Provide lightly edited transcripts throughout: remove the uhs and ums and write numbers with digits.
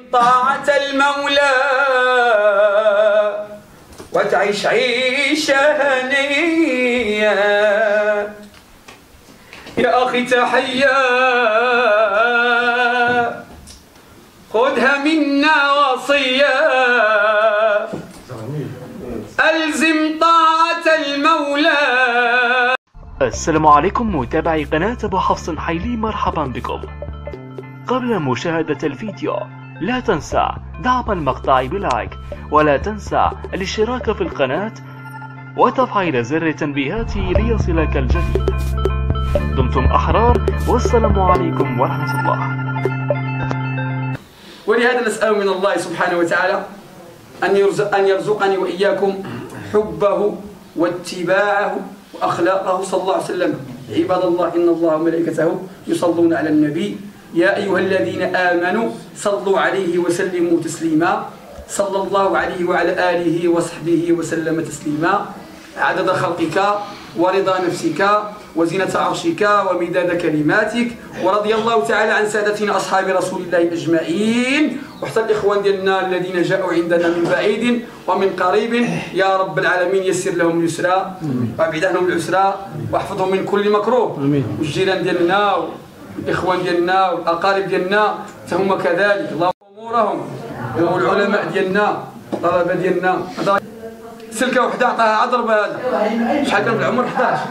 طاعة المولى وتعيش عيشة هنية. يا أخي تحية خذها منا وصية، ألزم طاعة المولى. السلام عليكم متابعي قناة أبو حفص حيلي، مرحبا بكم. قبل مشاهدة الفيديو لا تنسى دعم المقطع بلايك، ولا تنسى الاشتراك في القناة وتفعيل زر التنبيهات ليصلك الجديد. دمتم أحرار، والسلام عليكم ورحمة الله. ولهذا نسأل من الله سبحانه وتعالى أن يرزقني وإياكم حبه واتباعه وأخلاقه صلى الله عليه وسلم. عباد الله، إن الله وملائكته يصلون على النبي يا أيها الذين آمنوا صلوا عليه وسلموا تسليما. صلى الله عليه وعلى آله وصحبه وسلم تسليما. عدد خلقك ورضا نفسك وزنة عرشك ومداد كلماتك. ورضي الله تعالى عن سادتنا أصحاب رسول الله أجمعين، وحتى الإخوان ديالنا الذين جاءوا عندنا من بعيد ومن قريب. يا رب العالمين يسر لهم اليسرى وابعد عنهم العسرى واحفظهم من كل مكروه. والجيران ديالنا والإخوان ديالنا والأقارب ديالنا هم كذلك، اللهم أمورهم. والعلماء ديالنا الطلبة ديالنا. سلكة وحدة عطاها عضرب. هذا شحال كان في العمر؟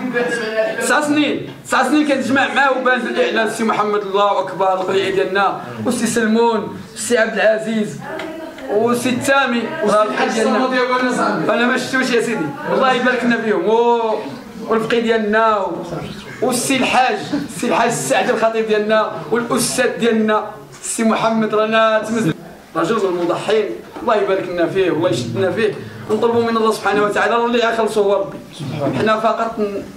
11 9 سنين. 9 سنين كنتجمع معاه وبان في الإعلان السي محمد الله أكبر القريعي ديالنا، والسي سلمون والسي عبد العزيز والسي التامي والحاج ديالنا. أنا ما شفتوش يا سيدي، والله يبارك لنا فيهم. والفقي ديالنا والسي الحاج السعد الخطيب ديالنا، والأستاذ ديالنا السي محمد. رانا تمزل رجل المضحين، الله يبارك لنا فيه والله يشدنا فيه. نطلبوا من الله سبحانه وتعالى اللي يخلصوا هو ربي. حنا فقط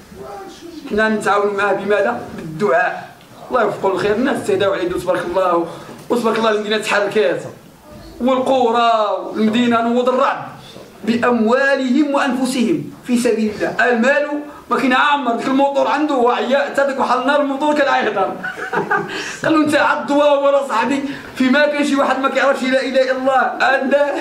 حنا نتعاونوا معاه بماذا؟ بالدعاء. الله يوفقوا الخير. الناس تهداو عليه تبارك الله، وتبارك الله المدينه تحركات، والقرى والمدينه نوض الرعد باموالهم وانفسهم في سبيل الله. المال ما كاين عامر، ديك الموطور عنده وعياء حتى ديك واحد النهار الموطور كان عيهضر. قال له انت عضوا ولا صاحبي فيما كان شي واحد ما كيعرفش لا اله الا الله عنده.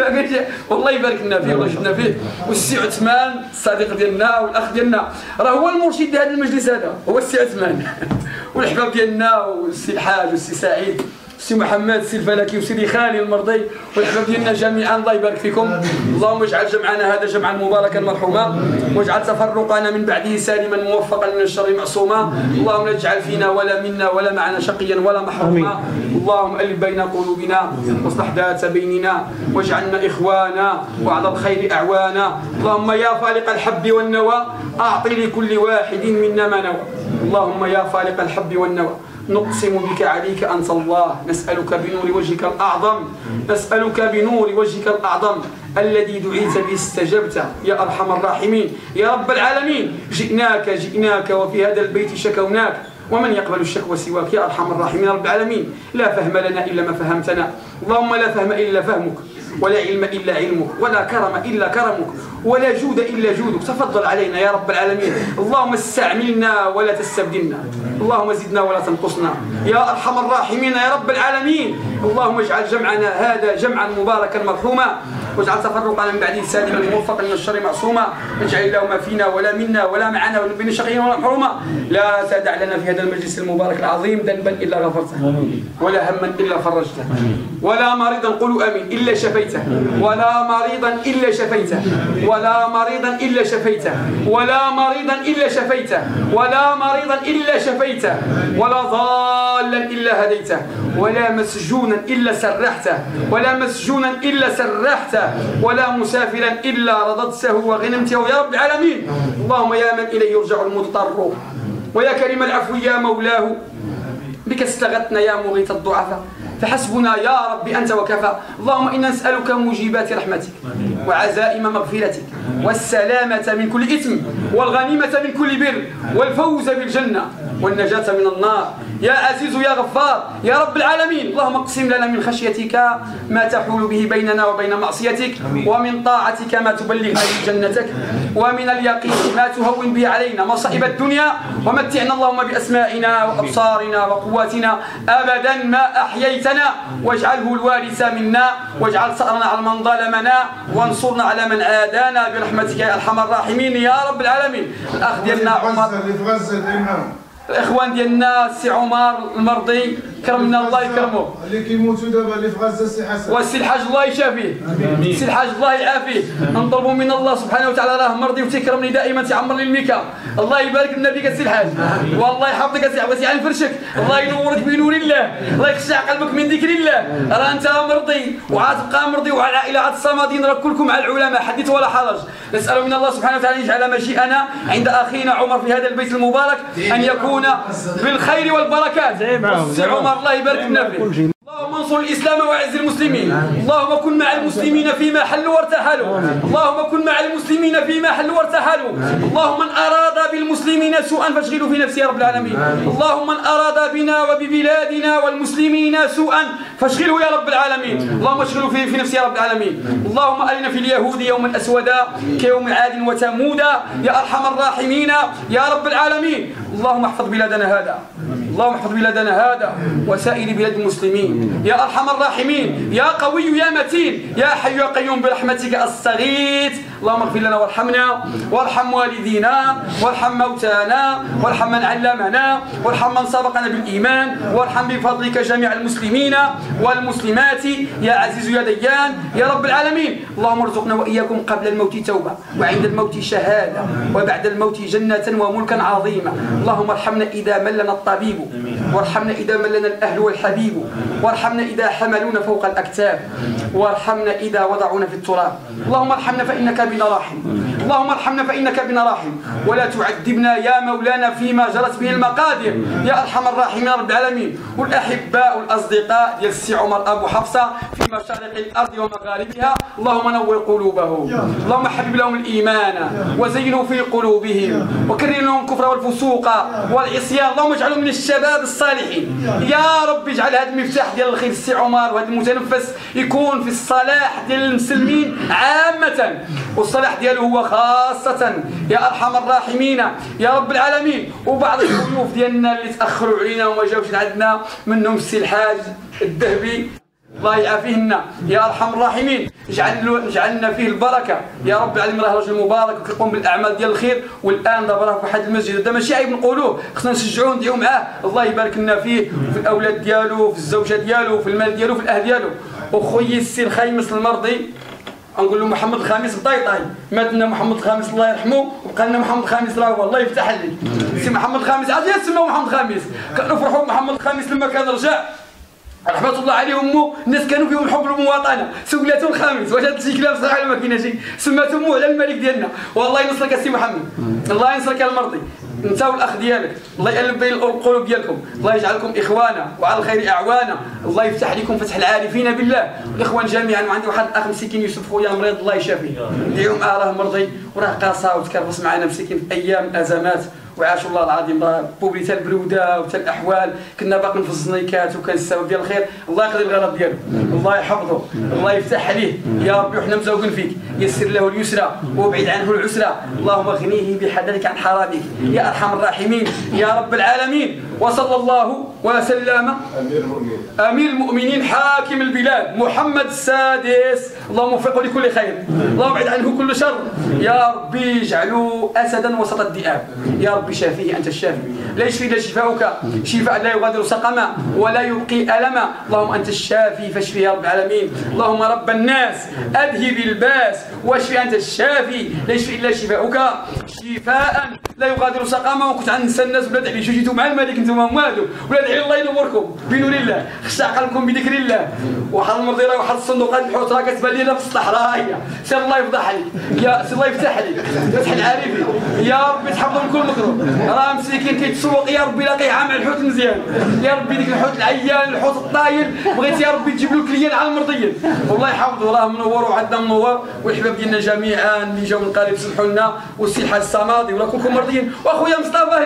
والله يبارك لنا فيه والله يشدنا فيه. والسي عثمان الصديق ديالنا والاخ ديالنا، راه هو المرشد لهذا المجلس، هذا هو السي عثمان. والحباب ديالنا والسي الحاج والسي سعيد السي محمد السي الفلكي وسيدي خالي المرضي والحباب ديالنا جميعا، الله يبارك فيكم. اللهم اجعل جمعنا هذا جمعا مباركا مرحوما، واجعل تفرقنا من بعده سالما موفقا من الشر معصوما. اللهم لا تجعل فينا ولا منا ولا معنا شقيا ولا محروما. اللهم الف بين قلوبنا واصلح ذات بيننا، واجعلنا اخوانا وعلى الخير اعوانا. اللهم يا فالق الحب والنوى اعط لكل واحد منا ما نوى. اللهم يا فالق الحب والنوى نقسم بك عليك أنت الله، نسألك بنور وجهك الأعظم، نسألك بنور وجهك الأعظم الذي دعيت به استجبت يا أرحم الراحمين يا رب العالمين. جئناك وفي هذا البيت شكوناك، ومن يقبل الشكوى سواك يا أرحم الراحمين يا رب العالمين. لا فهم لنا إلا ما فهمتنا، اللهم لا فهم إلا فهمك، ولا علم إلا علمك، ولا كرم إلا كرمك، ولا جود إلا جودك. تفضل علينا يا رب العالمين. اللهم استعملنا ولا تستبدلنا، اللهم زدنا ولا تنقصنا يا أرحم الراحمين يا رب العالمين. اللهم اجعل جمعنا هذا جمعا مباركا مرحوما، واجعل تفرقنا من بعده سالما موفقا من الشر معصوما. اجعل اللهم فينا ولا منا ولا معنا ولا بين شقيا ولا محروما. لا تدع لنا في هذا المجلس المبارك العظيم ذنبا إلا غفرته، ولا هما إلا فرجته، ولا مريضا قولوا آمين إلا شفيته، ولا مريضا إلا شفيته، ولا مريضا إلا شفيته، ولا مريضا إلا شفيته، ولا مريضا إلا شفيته، ولا ضالا إلا هديته، ولا مسجونا إلا سرحته، ولا مسجونا إلا سرحته، ولا مسافرا إلا رددته وغنمته يا رب العالمين. اللهم يا من إليه يرجع المضطر، ويا كريم العفو يا مولاه، بك استغثنا يا مغيث الضعفاء، فحسبنا يا رب أنت وكفى. اللهم إنا نسألك موجبات رحمتك وعزائم مغفرتك والسلامة من كل إثم والغنيمة من كل بر والفوز بالجنة والنجاة من النار يا عزيز يا غفار يا رب العالمين. اللهم اقسم لنا من خشيتك ما تحول به بيننا وبين معصيتك، ومن طاعتك ما تبلغنا به جنتك، ومن اليقين ما تهون به علينا مصائب الدنيا، ومتعنا اللهم بأسمائنا وأبصارنا وقواتنا أبدا ما أحييتنا، واجعله الوارث منا، واجعل ثأرنا على من ظلمنا، وانصرنا على من عادانا برحمتك يا أرحم الراحمين يا رب العالمين. الأخ ديالنا عمر، الاخوان ديالنا السي عمر المرضي كرمنا الله يكرمه، اللي كيموتوا دابا اللي في غزه السي حسن، والسي الحاج الله يشافيه، السي الحاج الله يعافيه. نطلبوا من الله سبحانه وتعالى راه مرضي وتيكرمني دائما، تيعمر لي الميكا. الله يبارك لنا فيك السي الحاج، والله يحفظك السي بغيتي على فرشك، الله ينورك بنور الله، الله يخشع قلبك من ذكر الله. راه انت مرضي وعاتبقى مرضي، وعلى العائله عاد الصمادين راه كلكم مع العلماء، حدث ولا حرج. نسال من الله سبحانه وتعالى ان يجعل مجيئنا عند اخينا عمر في هذا البيت المبارك ان يكون بالخير والبركات. سي عمر الله يبارك لنا فيك. اللهم انصر الاسلام واعز المسلمين، اللهم كن مع المسلمين فيما حلوا وارتحلوا، اللهم كن مع المسلمين فيما حلوا وارتحلوا، اللهم من اراد بالمسلمين سوءا فاشغله في نفسه يا رب العالمين، اللهم من اراد بنا وببلادنا والمسلمين سوءا فاشغله يا رب العالمين، اللهم اشغله في نفسه يا رب العالمين. اللهم ارنا في اليهود يوما اسودا كيوم عاد وثمود يا ارحم الراحمين يا رب العالمين. اللهم احفظ بلادنا هذا، اللهم احفظ بلادنا هذا وسائر بلاد المسلمين يا ارحم الراحمين، يا قوي يا متين، يا حي يا قيوم برحمتك استغيث. اللهم اغفر لنا وارحمنا، وارحم والدينا، وارحم موتانا، وارحم من علمنا، وارحم من سبقنا بالايمان، وارحم بفضلك جميع المسلمين والمسلمات يا عزيز يا ديان يا رب العالمين. اللهم ارزقنا واياكم قبل الموت توبه، وعند الموت شهاده، وبعد الموت جنه وملكا عظيما. اللهم ارحمنا اذا ملنا الطبيب، وارحمنا اذا ملنا الاهل والحبيب، وارحمنا اذا حملونا فوق الاكتاف، وارحمنا اذا وضعونا في التراب. اللهم ارحمنا فانك بنا راحم، اللهم ارحمنا فانك بنا راحم، ولا تعذبنا يا مولانا فيما جرت به المقادير يا ارحم الراحمين يا رب العالمين. والاحباء والاصدقاء ديال السي عمر ابو حفصه في مشارق الارض ومغاربها، اللهم نور قلوبهم، اللهم حبب لهم الايمان وزينه في قلوبهم، وكره لهم الكفر والفسوق والعصيان، اللهم اجعلهم من الشباب الصالحين يا رب. اجعل هذا المفتاح ديال الخير السي عمر، وهذا المتنفس يكون في الصلاح ديال المسلمين عامه، والصلاح ديالو هو خاصه يا ارحم الراحمين يا رب العالمين. وبعض الضيوف ديالنا اللي تاخروا علينا وما جاوش عندنا، منهم السي الحاج الذهبي الله يعافيهن يا ارحم الراحمين، اجعلنا فيه البركه يا رب العالمين. راه رجل مبارك وكيقوم بالاعمال ديال الخير، والان دابا راه في واحد المسجد، هذا ماشي عيب نقولوه، خصنا نشجعوه ندعيو معاه، الله يبارك لنا فيه وفي الاولاد ديالو، في الزوجه ديالو، في المال ديالو، في الاهل ديالو. وخويا السي الخامس المرضي نقول له محمد الخامس بطيطاي، مات لنا محمد الخامس الله يرحمه، وبقى لنا محمد الخامس راه هو الله يفتح عليه. سي محمد الخامس عاد يسموا محمد الخامس، كانوا فرحوا بمحمد الخامس لما كان رجع رحمة الله عليه امه، الناس كانوا فيهم حب المواطنه، سميتو الخامس. واش هاد الشيء كلام صراحه ما كايناش، سماتو امه على الملك ديالنا. والله ينصرك السي محمد، الله ينصرك يا المرضي، انت والاخ ديالك، الله يقلب بين القلوب ديالكم، الله يجعلكم اخوانا وعلى الخير اعوانا، الله يفتح لكم فتح العارفين بالله الاخوان جميعا. وعندي واحد الاخ مسكين يوسف خويا مريض الله يشافيه، ندعيو معاه راه مرضي وراه قاصه وتكرفص معنا مسكين في ايام الازمات، وعاش الله العظيم راه بوبلي حتى البروده وحتى الاحوال، كنا باقيين في الزنيكات وكان السبب ديال الخير، الله يقضي الغرض ديالو، الله يحفظه، الله يفتح عليه يا ربي، وحنا مزوقين فيك، يسر له اليسرى وابعد عنه العسرى، اللهم اغنيه بحلالك عن حرامك يا ارحم الراحمين يا رب العالمين. وصلى الله وسلم امير المؤمنين حاكم البلاد محمد السادس، اللهم وفقه لكل خير، اللهم ابعد عنه كل شر يا ربي، اجعله اسدا وسط الذئاب يا ربي، شافيه انت الشافي، لا يشفي الا شفاؤك، شفاء لا يغادر سقما ولا يبقي الما، اللهم انت الشافي فاشفي يا رب العالمين. اللهم رب الناس اذهب الباس واشفي انت الشافي، لا يشفي الا شفاؤك شفاء لا يغادر سقما. وكنت غنسى الناس ولا دعي جيتوا مع الملك انتم والو، ولا دعي الله ينوركم بنور الله، خشع قلبكم بذكر الله. وحال المرضي راه واحد الصندوقات الحوت راه كتبان لينا في الصحراء، هي سير الله يفضح عليك يا سير الله يفتح عليك، فتح العارفين يا ربي، تحفظوا من كل مكروه، راه مسكين كيتسوق يا ربي لاقيه مع الحوت مزيان يا ربي، ديك الحوت العيان الحوت الطايل بغيتي يا ربي تجيب له كليان على المرضيين، والله يحفظه راه منور وعندنا منور، والحباب ديالنا جميعا اللي جاوا من قريب سمحوا لنا، والسي الحاج الصمادي ولا كلكم مرضيين، واخويا مصطفى هنا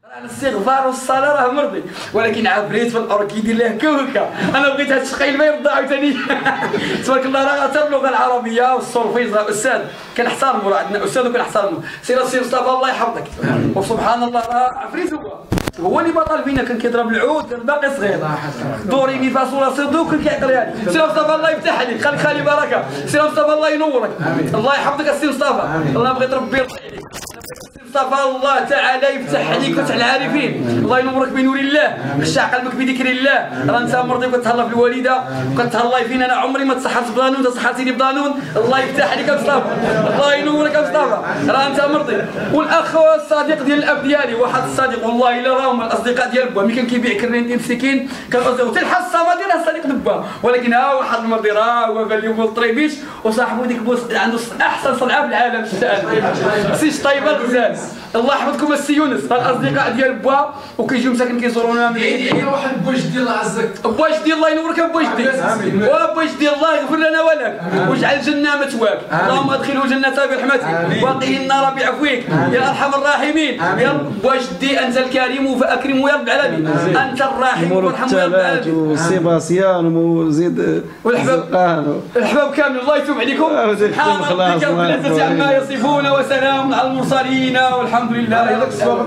الاستغفار والصلاه راه مرضي، ولكن عفريت في الارض كيدير له كوكا. انا بغيت هاد الشقيل ما يرضى عاوتاني. تبارك الله راه حتى اللغه العربيه والصرفيزه استاذ كنحترموا، راه عندنا استاذ وكنحترموا. سير السي مصطفى الله يحفظك. وسبحان الله راه عفريت هو اللي بطل فينا، كان كيضرب العود باقي صغير. دوري مي فاصولا صدو كان كيعقلها لي. سي مصطفى الله يفتح عليك، خليك خالي بركه. سي مصطفى الله ينورك. الله يحفظك السي مصطفى. الله بغيت ربي يرضي عليك. مصطفى الله تعالى يفتح عليك وفتح العارفين، الله ينورك بنور الله، خشع قلبك بذكر الله. راه انت مرضي وكتهلا في الوالده وكتهلاي فينا. انا عمري ما تصحرت بضانون، انت صحرتيني بضانون. الله يفتح عليك يا مصطفى، الله ينورك يا مصطفى. راه انت مرضي. والاخ الصديق ديال الاب ديالي، واحد الصديق والله الا راهم الاصدقاء ديال با، ملي كان كيبيع كرنين مسكين كنغزو حتى الحصه ديال الصديق دبا. ولكن ها واحد المرضي راه هو بان اليوم الطريبيش وصاحبو ديك بوس عنده احسن صنعه في العالم. سي طيبه الغزال. الله يحفظكم السي يونس. الاصدقاء ديال با وكيجيو مساكن كيزورونا من العيد. واحد بوجدي الله عزك، بوجدي الله ينورك يا بوجدي، وبوجدي الله يغفر لنا ولك واجعل الجنه مثواك. اللهم ادخله جنة برحمتك وقه النار بعفوك يا ارحم الراحمين. يا بوجدي انت الكريم فاكرمه يا رب العالمين، انت الراحم وارحمه يا رب العالمين. وسيباسيان وزيد والحباب الحباب كامل الله يتوب عليكم. سبحان ربك رب العزة عما يصفون وسلام على المرسلين والحمد لله.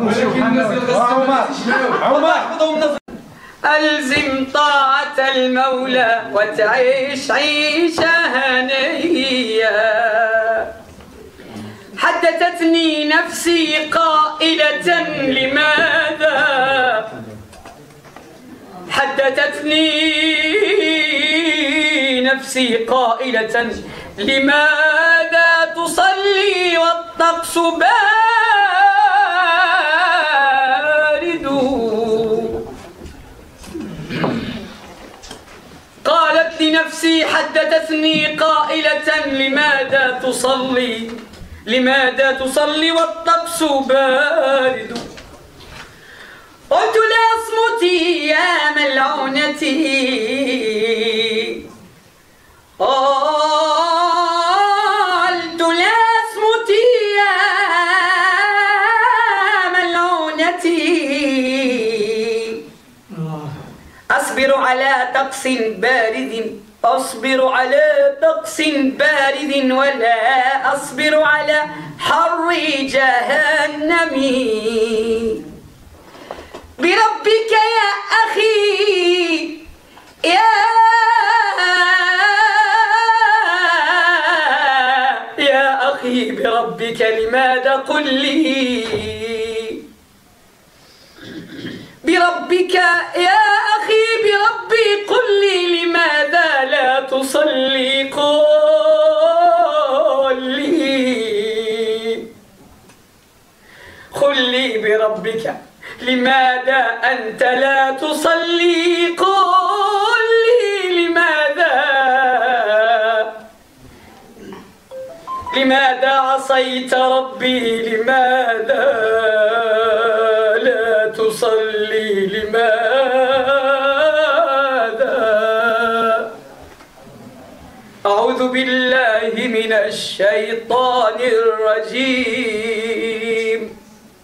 ألزم طاعة المولى وتعيش عيشة هنية. حدثتني نفسي قائلة لماذا، حدثتني نفسي قائلة لماذا تصلي والطقس بارد. قالت لنفسي حدثتني قائلة لماذا تصلي، لماذا تصلي والطقس بارد. قلت لا اصمتي يا ملعونتي، قلت لا اصمتي يا ملعونتي. أصبر على طقس بارد، أصبر على طقس بارد ولا أصبر على حر جهنم. بربك يا أخي يا أخي بربك لماذا قل لي، بربك يا أخي بربي قل لي لماذا لا تصلي، قل لي بربك لماذا أنت لا تصلي، قل لي لماذا عصيت ربي، لماذا لا تصلي، لماذا. أعوذ بالله من الشيطان الرجيم.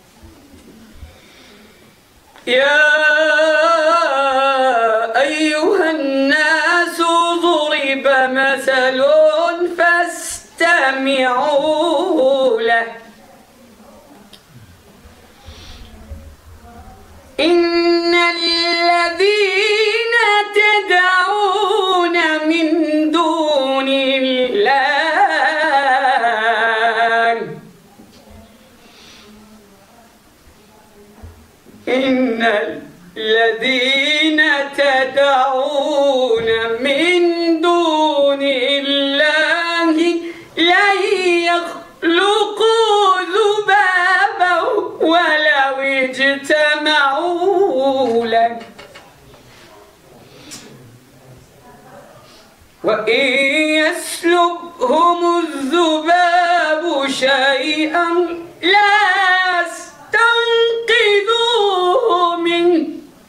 يا أيها الناس ضرب مثل فاستمعوا له. إن الذين تدعون من دون الله، إن الذين تدعون من دون الله لن يخلقوا ذبابا ولو اجتمعوا له، وإن يسلبهم الذباب شيئا لا يستنقذوه منه،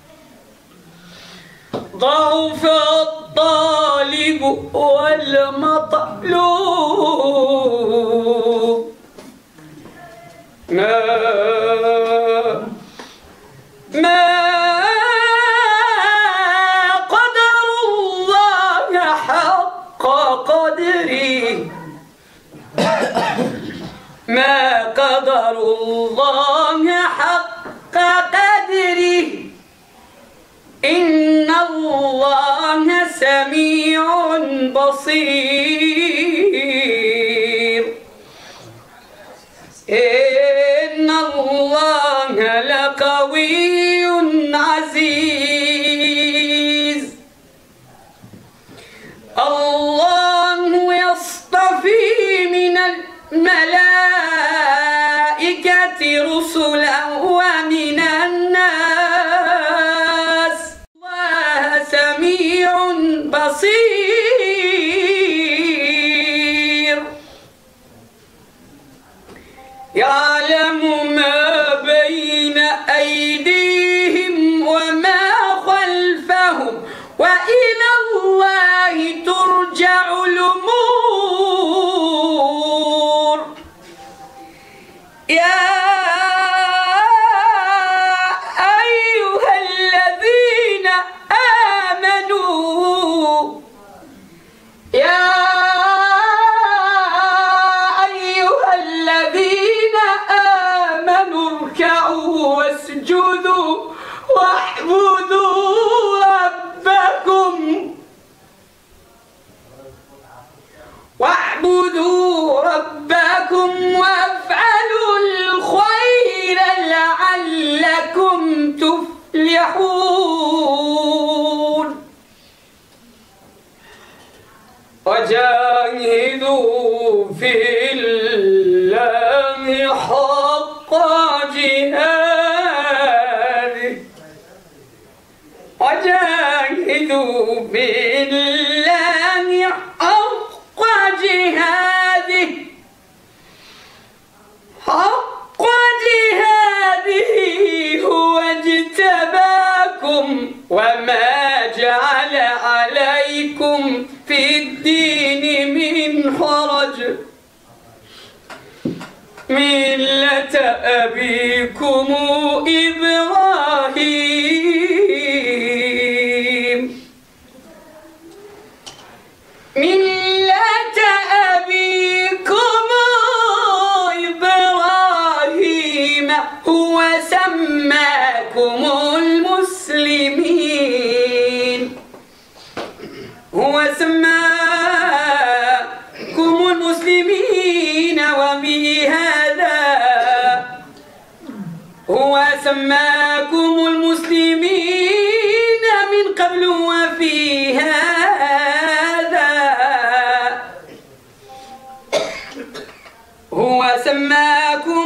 ضعف الطالب والمطلوب. ما قدر الله حق قدره ما قدر الله حق قدره إن الله سميع بصير إن الله لقوي عزيز الله يصطفي من الملائكة رسلا ومن الناس الله سميع بصير يعلم ما بين أيديهم وما خلفهم وإلى الله ترجع الأمور يا أيها الذين آمنوا اركعوا واسجدوا واعبدوا ربكم وافعلوا الخير لعلكم تفلحون وجاهدوا في الله حق جهاده وجاهدوا في الله حق جهاده هو اجتباكم وما جعل عليكم في الدين من حرج ملة أبيكم إبراهيم ملة أبيكم إبراهيم هو سماكم المسلمين هو سماكم المسلمين من قبل وفي هذا هو سماكم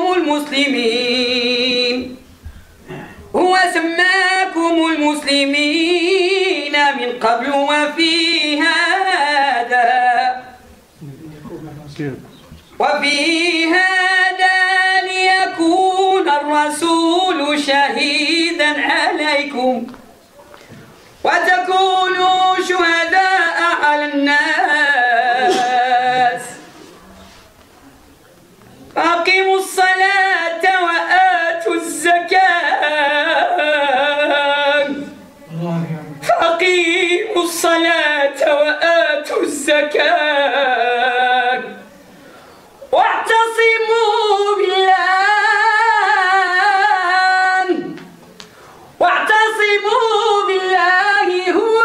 المسلمين من قبل وفي هذا ليكون الرسول شهيدا عليكم وتكونوا شهداء على الناس فأقيموا الصلاة وآتوا الزكاة واعتصموا بالله هو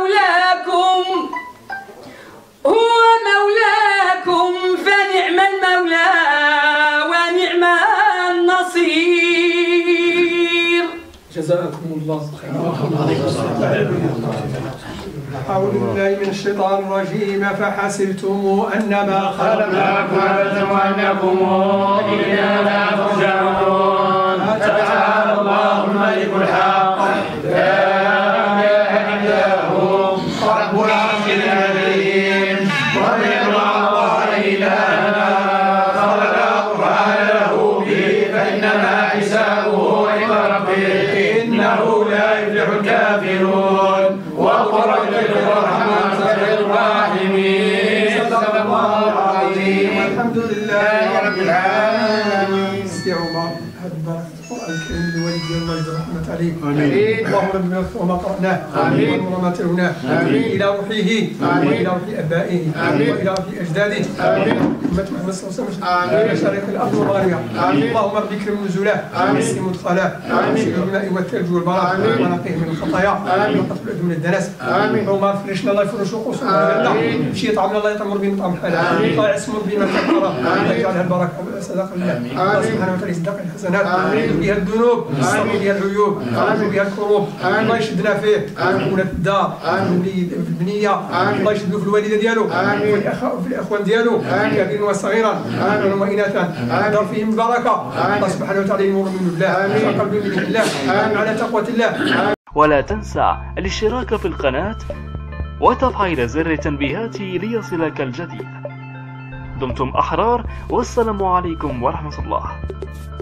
مولاكم فنعم المولى ونعم النصير جزاكم الله خيرا. أعوذ بالله من الشيطان الرجيم فحسبتم أنما خلقناكم عبثا وأنكم إلينا لا ترجعون فتعالى الله الملك الحق لا إله إلا هو رب العرش العظيم ومن الله إلهنا خلق له به فإنما حسابه عند ربه إنه لا يفلح الكافرون وقرب الرحمن خير الراحمين صدق الله العظيم والحمد لله رب العالمين. استعوا مع الكريم ديال الله يجعل رحمة عليه. آمين. اللهم رب اغفر ما قرأناه آمين. وما تلوناه إلى روحه وإلى روح آبائه وإلى روح أجداده أمة محمد صلى الله عليه وسلم إلى مشارق الأرض ومغاربها. اللهم رب اكرم نزوله واسع مدخله وامشيه بالماء والثلج والبرد ونقيه من الخطايا ونقتل من الدنس. اللهم اغفر لنا الله يفرش قصورنا الجنة شي طعمنا الله يطعم ربنا طعم حلال الله يسمر بنا الكفاره ويجعلها البركه والصدقه لله. الله سبحانه وتعالى يصدق الحسنات بها الذنوب يستر بها العيوب يعالج بها الكروب. الله يشدنا فيه ولاد الدار في البنيه الله يشدو في الوالده ديالو وفي الاخوان ديالو كبيرا وصغيرا ذكرا واناثا دار فيهم البركه. الله سبحانه وتعالى ينور من الله وقلب من الله على تقوى الله. ولا تنسى الاشتراك في القناة وتفعيل زر التنبيهات ليصلك الجديد. دمتم أحرار والسلام عليكم ورحمة الله.